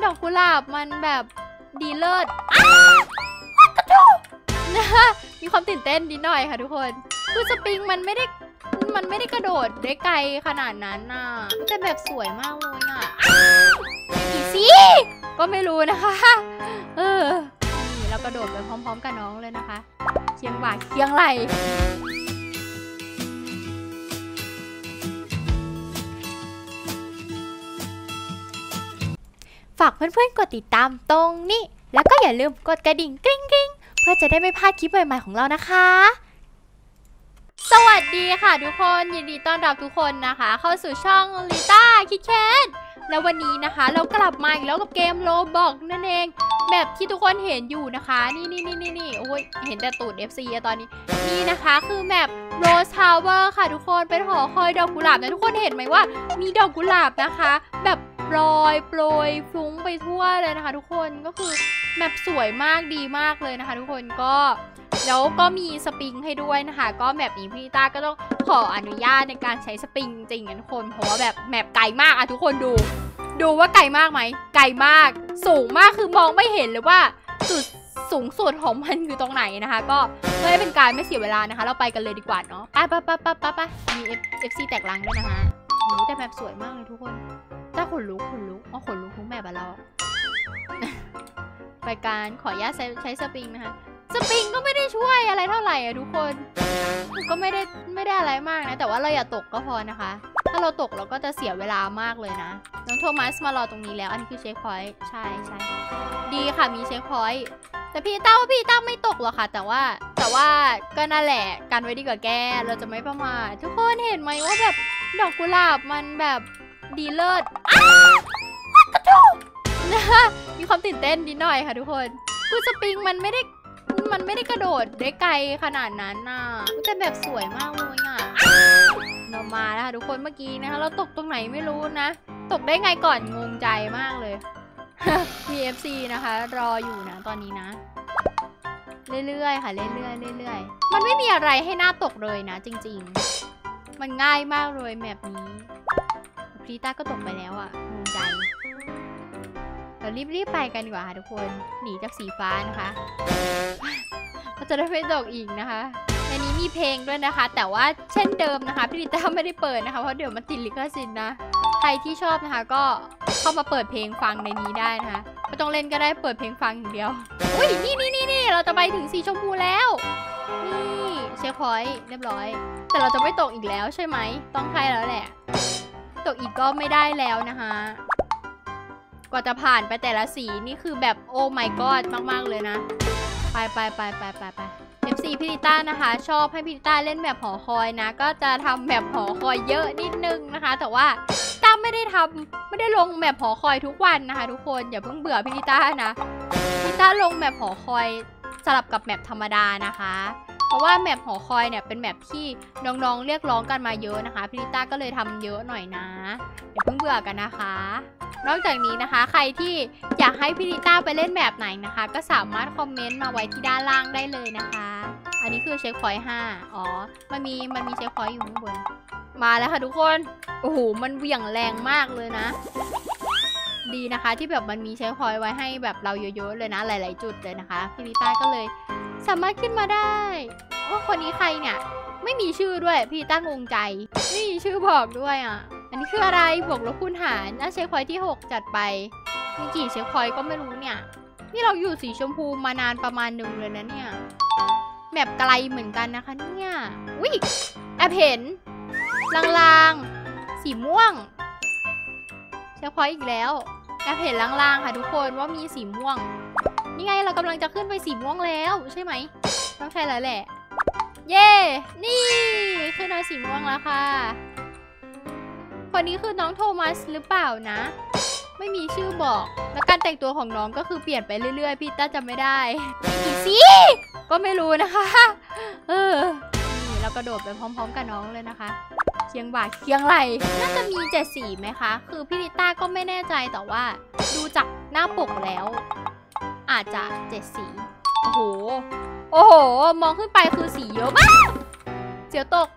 ดอกกุหลาบมันแบบดีเลิศมีความตื่นเต้นนิดหน่อยค่ะทุกคนคือสปริงมันไม่ได้กระโดดได้ไกลขนาดนั้นน่ะแต่แบบสวยมากเลยอ่ะกี่สิก็ไม่รู้นะคะนี่เรากระโดดไปพร้อมๆกับน้องเลยนะคะเคียงบ่าเคียงไหลฝากเพื่อนๆกดติดตามตรงนี้แล้วก็อย่าลืมกดกระดิ่งกริ๊งกริ๊งเพื่อจะได้ไม่พลาดคลิปใหม่ๆของเรานะคะสวัสดีค่ะทุกคนยินดีต้อนรับทุกคนนะคะเข้าสู่ช่องลิต้าคิดแคทแล้ววันนี้นะคะเรากลับมาอีกแล้วกับเกมโรบอกนั่นเองแบบที่ทุกคนเห็นอยู่นะคะนี่โอ้ยเห็นแต่ตูด FC อะตอนนี้นี่นะคะคือแมปโรสทาวเวอร์ค่ะทุกคนเป็นหอคอยดอกกุหลาบนะทุกคนเห็นไหมว่ามีดอกกุหลาบนะคะแบบโปรยฟุ้งไปทั่วเลยนะคะทุกคนก็คือแมปสวยมากดีมากเลยนะคะทุกคนก็แล้วก็มีสปริงให้ด้วยนะคะก็แมปนี้พี่ต้าก็ต้องขออนุญาตในการใช้สปริงจริงๆนะทุกคนเพราะว่าแบบแมปไกลมากอะทุกคนดูว่าไกลมากไหมไกลมากสูงมากคือมองไม่เห็นเลยว่าจุดสูงสุดของมันอยู่ตรงไหนนะคะก็เพื่อให้เป็นการไม่เสียเวลานะคะเราไปกันเลยดีกว่าเนาะไปมี FC แตกลังด้วยนะคะโหแต่แมปสวยมากเลยทุกคนแต่ขนลุกอ๋อขนลุกทุกแมปอะเราไปการขออนุญาตใช้สปริงนะคะสปริงก็ไม่ได้ช่วยอะไรเท่าไหร่อะทุกคนก็ไม่ได้อะไรมากนะแต่ว่าเราอย่าตกก็พอนะคะถ้าเราตกเราก็จะเสียเวลามากเลยนะน้องโทมัสมารอตรงนี้แล้วอันนี้คือเช็คพอยต์ใช่ดีค่ะมีเช็คพอยต์แต่พี่ต้าไม่ตกหรอกค่ะแต่ว่าก็นั่นแหละกันไว้ดีกว่าแกเราจะไม่ประมาททุกคนเห็นไหมว่าแบบดอกกุหลาบมันแบบดีเลิศมีความตื่นเต้นนิดหน่อยค่ะทุกคนคือสปริงมันไม่ได้กระโดดได้ไกลขนาดนั้นน่ะแต่แบบสวยมากเลยอ่ะเรามาแล้วค่ะทุกคนเมื่อกี้นะคะเราตกตรงไหนไม่รู้นะตกได้ไงก่อนงงใจมากเลย มี FC นะคะรออยู่นะตอนนี้นะเรื่อยๆค่ะเรื่อยๆมันไม่มีอะไรให้น่าตกเลยนะจริงๆมันง่ายมากเลยแมปนี้พรีต้าก็ตกไปแล้วอ่ะงงใจเรารีบไปกันดีกว่าค่ะทุกคนหนีจากสีฟ้านะคะเราจะได้ไม่ตกอีกนะคะในนี้มีเพลงด้วยนะคะแต่ว่าเช่นเดิมนะคะพี่ลิต้าไม่ได้เปิดนะคะเพราะเดี๋ยวมันติดลิขสิทธิ์นะใครที่ชอบนะคะก็เข้ามาเปิดเพลงฟังในนี้ได้นะคะไม่ต้องเล่นก็ได้เปิดเพลงฟังอย่างเดียวอุ้ยนี่เราจะไปถึงสีชมพูแล้วนี่เช็คพอยต์เรียบร้อยแต่เราจะไม่ตกอีกแล้วใช่ไหมต้องใช่แล้วแหละตกอีกก็ไม่ได้แล้วนะคะกว่าจะผ่านไปแต่ละสีนี่คือแบบโอ้ my god มากๆเลยนะไปFC พี่ลิต้านะคะชอบให้พี่ลิต้าเล่นแบบหอคอยนะก็จะทำแบบหอคอยเยอะนิดนึงนะคะแต่ว่าต้าไม่ได้ลงแบบหอคอยทุกวันนะคะทุกคนอย่าเพิ่งเบื่อพี่ลิต้านะพี่ลิต้าลงแบบหอคอยสลับกับแมปธรรมดานะคะเพราะว่าแมปหอคอยเนี่ยเป็นแมปที่น้องๆเรียกร้องกันมาเยอะนะคะพี่ลิต้าก็เลยทำเยอะหน่อยนะอย่าเพิ่งเบื่อกันนะคะนอกจากนี้นะคะใครที่อยากให้พี่ลิต้าไปเล่นแบบไหนนะคะก็สามารถคอมเมนต์มาไว้ที่ด้านล่างได้เลยนะคะอันนี้คือเช็คพอยต์5อ๋อมันมีเช็คพอยต์อยู่ข้างบนมาแล้วค่ะทุกคนโอ้โหมันเหวี่ยงแรงมากเลยนะดีนะคะที่แบบมันมีเช็คพอยต์ไว้ให้แบบเราเยอะๆเลยนะหลายๆจุดเลยนะคะพี่ลิต้าก็เลยสามารถขึ้นมาได้ว่าคนนี้ใครเนี่ยไม่มีชื่อด้วยพี่ลิต้างงใจไม่มีชื่อบอกด้วยอ่ะอันนี้คืออะไรบวกลบคูณหารน่าเช็คพอยต์ที่6จัดไปมีกี่เช็คพอยต์ก็ไม่รู้เนี่ยนี่เราอยู่สีชมพูมานานประมาณนึงเลยนะเนี่ยแมปไกลเหมือนกันนะคะเนี่ยอุ้ยแอบเห็นลางๆสีม่วงเช็คพอยต์อีกแล้วแอบเห็นลางๆค่ะทุกคนว่ามีสีม่วงนี่ไงเรากำลังจะขึ้นไปสีม่วงแล้วใช่ไหมต้องใช่แล้วแหละเย่นี่ขึ้นมาสีม่วงแล้วค่ะคนนี้คือน้องโทมัสหรือเปล่านะไม่มีชื่อบอกแล้วการแต่งตัวของน้องก็คือเปลี่ยนไปเรื่อยๆพี่ต้าจำไม่ได้กี่สิก็ไม่รู้นะคะนี่เรากระโดดไปพร้อมๆกับน้องเลยนะคะเคียงบ่าเคียงไหลน่าจะมี7 สีไหมคะคือพี่ลิต้าก็ไม่แน่ใจแต่ว่าดูจากหน้าปกแล้วอาจจะ7 สีโอ้โหมองขึ้นไปคือสีเยอะมากเสียวตก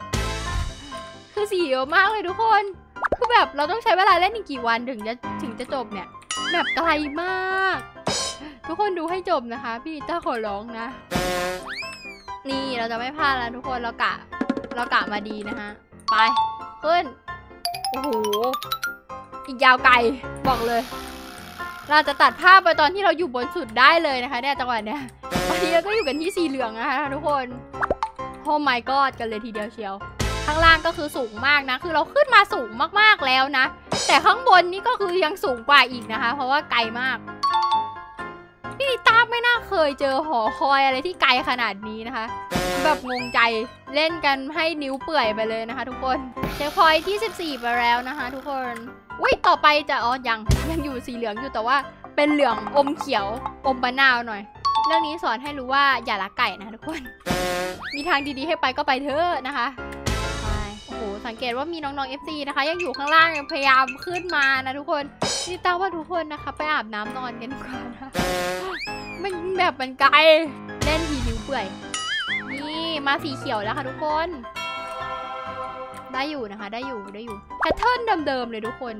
คือสีเยอะมากเลยทุกคนคือแบบเราต้องใช้เวลาเล่นอีกกี่วันถึงจะจบเนี่ยแบบไกลมากทุกคนดูให้จบนะคะพี่ลิต้าขอร้องนะนี่เราจะไม่พลาดแล้วทุกคนเรากะมาดีนะคะไปขึ้นโอ้โหอีกยาวไกลบอกเลยเราจะตัดภาพไปตอนที่เราอยู่บนสุดได้เลยนะคะเนี่ยจังหวะเนี้ยตอนนี้เราก็อยู่กันที่สีเหลืองนะคะทุกคนโอ้ my god กันเลยทีเดียวเชียวข้างล่างก็คือสูงมากนะคือเราขึ้นมาสูงมากๆแล้วนะแต่ข้างบนนี่ก็คือยังสูงกว่าอีกนะคะเพราะว่าไกลมากพี่ลิต้าไม่น่าเคยเจอหอคอยอะไรที่ไกลขนาดนี้นะคะแบบงงใจเล่นกันให้นิ้วเปื่อยไปเลยนะคะทุกคนเช็คพอยท์ที่14ไปแล้วนะคะทุกคนอุ้ยต่อไปจะยังอยู่สีเหลืองอยู่แต่ว่าเป็นเหลืองอมเขียวอมมะนาวหน่อยเรื่องนี้สอนให้รู้ว่าอย่าลักไก่นะทุกคนมีทางดีๆให้ไปก็ไปเถอะนะคะโอ้โหสังเกตว่ามีน้องๆ FC นะคะยังอยู่ข้างล่างยังพยายามขึ้นมานะทุกคนนี่ต้าว่าทุกคนนะคะไปอาบน้ำนอนกันดีกว่านะมันแบบมันไกลเล่นทีนิ้วเปื่อยนี่มาสีเขียวแล้วค่ะทุกคนได้อยู่นะคะได้อยู่แพทเทิร์นเดิมๆเลยทุกคน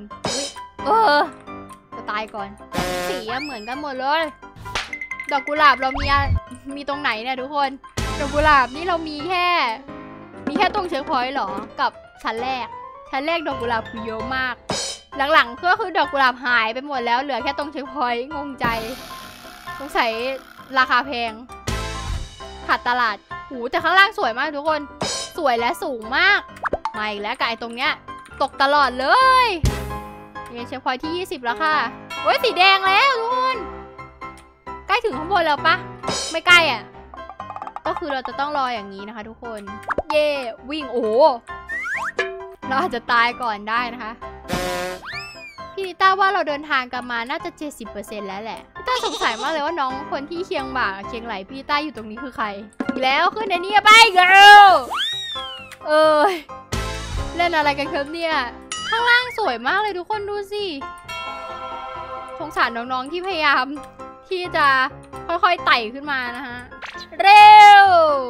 จะตายก่อนสีเหมือนกันหมดเลยดอกกุหลาบเรามีตรงไหนเนี่ยทุกคนดอกกุหลาบนี่เรามีแค่ตรงเช็คพอยต์หรอกับชั้นแรกดอกกุหลาบคือเยอะมากหลังๆก็คือดอกกุหลาบหายไปหมดแล้วเหลือแค่ตรงเช็คพอยต์งงใจสงสัยราคาแพงขาดตลาดหูแต่ข้างล่างสวยมากทุกคนสวยและสูงมากมาอีกแล้วกับไอ้ตรงเนี้ยตกตลอดเลยนี่เช็คพอยท์ที่20แล้วค่ะโอ้ยสีแดงแล้วทุกคนใกล้ถึงข้างบนแล้วปะไม่ใกล้อ่ะก็คือเราจะต้องรออย่างนี้นะคะทุกคนเย่วิ่งโอ้เราอาจจะตายก่อนได้นะคะพี่ลิต้าว่าเราเดินทางกันมาน่าจะ 70% แล้วแหละพี่ต้าสงสัยมากเลยว่าน้องคนที่เคียงบ่าเคียงไหลพี่ลิต้าอยู่ตรงนี้คือใครอีกแล้วขึ้นในนี้ไปเกิร์ลเล่นอะไรกันครับเนี่ยข้างล่างสวยมากเลยทุกคนดูสิสงสารน้องๆที่พยายามที่จะค่อยๆไต่ขึ้นมานะคะเร็ว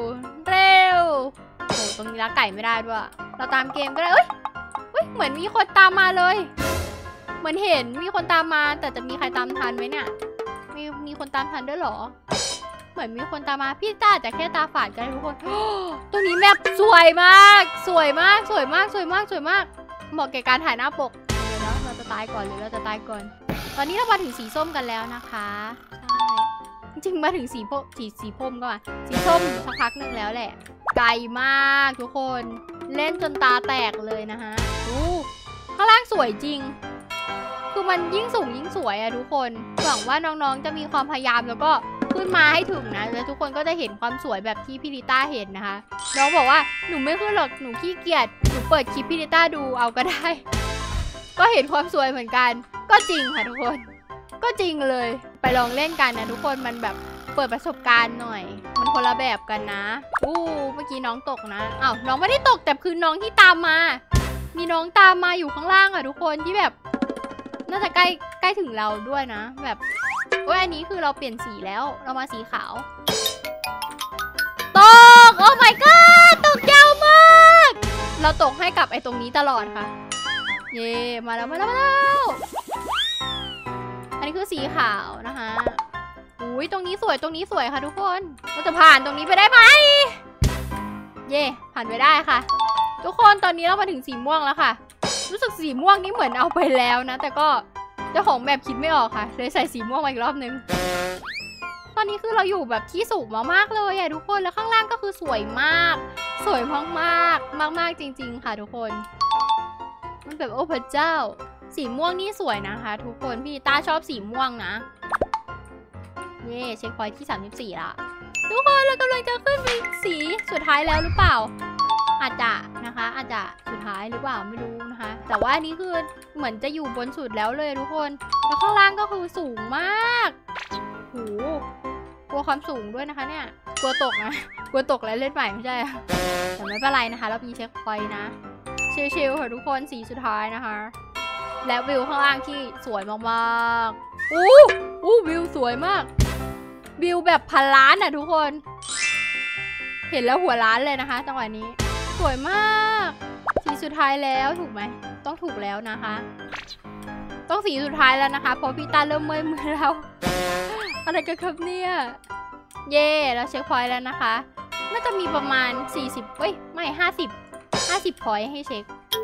โอ้ตรงนี้ละไก่ไม่ได้ด้วยเราตามเกมก็ได้เอ้ยเหมือนมีคนตามมาเลยเหมือนเห็นมีคนตามมาแต่จะมีใครตามทันไหมเนี่ยมีคนตามทันด้วยเหรอเหมือนมีคนตามมาพี่ต้าจะแค่ตาฝาดกันทุกคนตรงนี้แมปสวยมากเหมาะแก่การถ่ายหน้าปกเดี๋ยวเราจะตายก่อนหรือเราจะตายก่อนตอนนี้เรามาถึงสีส้มกันแล้วนะคะใช่จริงมาถึงสีพรมก็มาสีส้มสักพักหนึ่งแล้วแหละไกลมากทุกคนเล่นจนตาแตกเลยนะคะข้างล่างสวยจริงคือมันยิ่งสูงยิ่งสวยอะทุกคนหวังว่าน้องๆจะมีความพยายามแล้วก็ขึ้นมาให้ถึงนะแล้วทุกคนก็จะเห็นความสวยแบบที่พี่ลิต้าเห็นนะคะน้องบอกว่าหนูไม่ขึ้นหรอกหนูขี้เกียจหนูเปิดคลิปพี่ลิต้าดูเอาก็ได้ก็เห็นความสวยเหมือนกันก็จริงค่ะทุกคนก็จริงเลยไปลองเล่นกันนะทุกคนมันแบบเปิดประสบการณ์หน่อยมันคนละแบบกันนะเมื่อกี้น้องตกนะอ้าวน้องไม่ได้ตกแต่คือน้องที่ตามมามีน้องตามมาอยู่ข้างล่างอะทุกคนที่แบบน่าจะใกล้ถึงเราด้วยนะแบบอันนี้คือเราเปลี่ยนสีแล้วเรามาสีขาวตกโอ้ my god ตกยาวมากเราตกให้กับไอ้ตรงนี้ตลอดค่ะเย่มาแล้วอันนี้คือสีขาวนะคะอุ้ยตรงนี้สวยค่ะทุกคนเราจะผ่านตรงนี้ไปได้ไหมเย่ผ่านไปได้ค่ะทุกคนตอนนี้เรามาถึงสีม่วงแล้วค่ะรู้สึกสีม่วงนี่เหมือนเอาไปแล้วนะแต่ก็เจ้าของแบบคิดไม่ออกค่ะเลยใส่สีม่วงมาอีกรอบนึงตอนนี้คือเราอยู่แบบที่สูงมากๆเลยอะทุกคนแล้วข้างล่างก็คือสวยมากมากจริงๆค่ะทุกคนมันแบบโอ้พระเจ้าสีม่วงนี่สวยนะคะทุกคนพี่ต้าชอบสีม่วงนะเย่เช็คพอยท์ที่34ละทุกคนเรากำลังจะขึ้นไปสีสุดท้ายแล้วหรือเปล่าอาจจะสุดท้ายหรือเปล่าไม่รู้นะคะแต่ว่าอันนี้คือเหมือนจะอยู่บนสุดแล้วเลยทุกคนแล้วข้างล่างก็คือสูงมากโหกลัวความสูงด้วยนะคะเนี่ยกลัวตกแล้วเล่นใหม่ไม่ใช่แต่ไม่เป็นไรนะคะเรามีเช็คพอยท์นะชิลๆค่ะทุกคนสีสุดท้ายนะคะและวิวข้างล่างที่สวยมากๆวิวสวยมากวิวแบบพันล้านอ่ะทุกคนเห็นแล้วหัวล้านเลยนะคะจังหวะนี้สวยมากสีสุดท้ายแล้วถูกไหมต้องถูกแล้วนะคะต้องสีสุดท้ายแล้วนะคะเพราะพี่ต้าเริ่มเมื่อยมือแล้ว อะไรกันครับเนี่ยเย่เราเช็คพอยต์แล้วนะคะน่าจะมีประมาณ40เว้ยไม่50พอยต์ให้เช็ค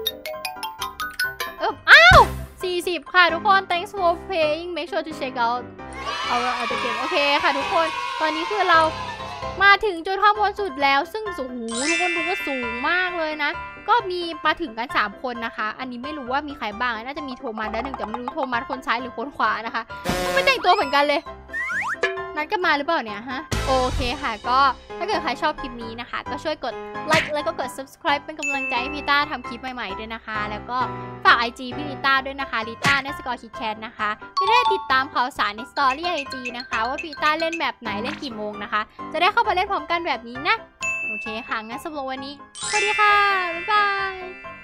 อ้าว40ค่ะทุกคน thanks for playing make sure to check out our game โอเคค่ะทุกคนตอนนี้คือเรามาถึงจุดข้างบนสุดแล้วซึ่งสูงทุกคนดูว่าสูงมากเลยนะก็มีมาถึงกัน3คนนะคะอันนี้ไม่รู้ว่ามีใครบ้างน่าจะมีโทมัสและหนึ่งแต่ไม่รู้โทมัสคนซ้ายหรือคนขวานะคะไม่แต่งตัวเหมือนกันเลยนัดกันมาหรือเปล่าเนี่ยฮะโอเคค่ะก็ถ้าเกิดใครชอบคลิปนี้นะคะก็ช่วยกดไลค์แล้วก็กด subscribe เป็นกำลังใจให้พี่ต้าทำคลิปใหม่ๆด้วยนะคะแล้วก็ฝาก IG พี่ลิต้าด้วยนะคะลิต้าในสกอร์คิดแคทนะคะไม่ได้ติดตามข่าวสารในสตอรี่ IG นะคะว่าพี่ต้าเล่นแบบไหนเล่นกี่โมงนะคะจะได้เข้าไปเล่นพร้อมกันแบบนี้นะโอเคค่ะงั้นสำหรับวันนี้สวัสดีค่ะบ๊ายบาย